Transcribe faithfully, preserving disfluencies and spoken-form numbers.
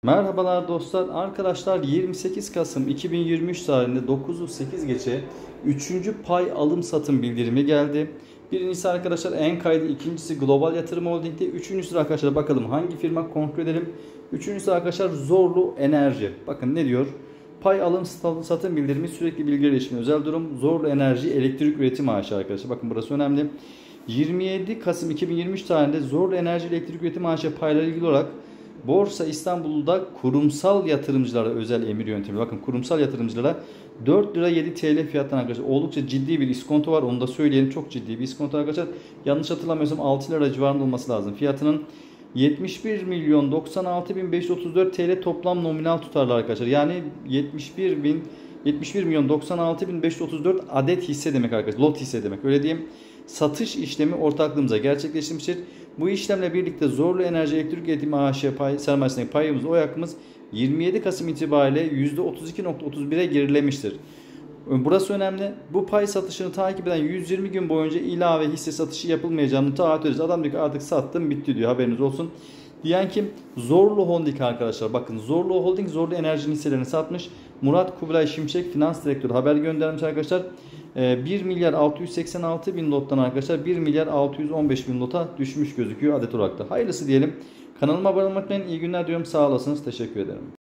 Merhabalar dostlar. Arkadaşlar yirmi sekiz Kasım iki bin yirmi üç tarihinde dokuzu sekiz geçe üçüncü pay alım satım bildirimi geldi. Birincisi arkadaşlar Enkay'da, ikincisi Global Yatırım Holding'de, üçüncüsü arkadaşlar bakalım hangi firma kontrol edelim. Üçüncüsü arkadaşlar Zorlu Enerji. Bakın ne diyor? Pay alım satım bildirimi sürekli bilgi erişimi özel durum. Zorlu Enerji elektrik üretim maaşı arkadaşlar. Bakın burası önemli. yirmi yedi Kasım iki bin yirmi üç tarihinde Zorlu Enerji elektrik üretim maaşı payları ilgili olarak Borsa İstanbul'da kurumsal yatırımcılara özel emir yöntemi. Bakın kurumsal yatırımcılara dört lira yedi TL fiyattan arkadaşlar. Oldukça ciddi bir iskonto var. Onu da söyleyelim. Çok ciddi bir iskonto arkadaşlar. Yanlış hatırlamıyorsam altı lira civarında olması lazım. Fiyatının yetmiş bir milyon doksan altı bin beş yüz otuz dört TL toplam nominal tutarlı arkadaşlar. Yani yetmiş bir bin yetmiş bir milyon doksan altı bin beş yüz otuz dört adet hisse demek arkadaşlar. Lot hisse demek. Öyle diyeyim. Satış işlemi ortaklığımıza gerçekleştirmiştir. Bu işlemle birlikte Zorlu Enerji Elektrik Üretimi A Ş pay, sermayesindeki payımız, oy hakkımız yirmi yedi Kasım itibariyle yüzde otuz iki nokta otuz bire gerilemiştir. Burası önemli. Bu pay satışını takip eden yüz yirmi gün boyunca ilave hisse satışı yapılmayacağını taahhüt ederiz. Adam diyor ki artık sattım bitti diyor, haberiniz olsun. Diyen kim? Zorlu Holding arkadaşlar. Bakın Zorlu Holding Zorlu Enerji'nin hisselerini satmış. Murat Kubilay Şimşek Finans Direktörü haber göndermiş arkadaşlar. bir milyar altı yüz seksen altı bin lottan arkadaşlar bir milyar altı yüz on beş bin lota düşmüş gözüküyor adet olarak da. Hayırlısı diyelim. Kanalıma abone olmayı unutmayın. İyi günler diyorum. Sağ olasınız. Teşekkür ederim.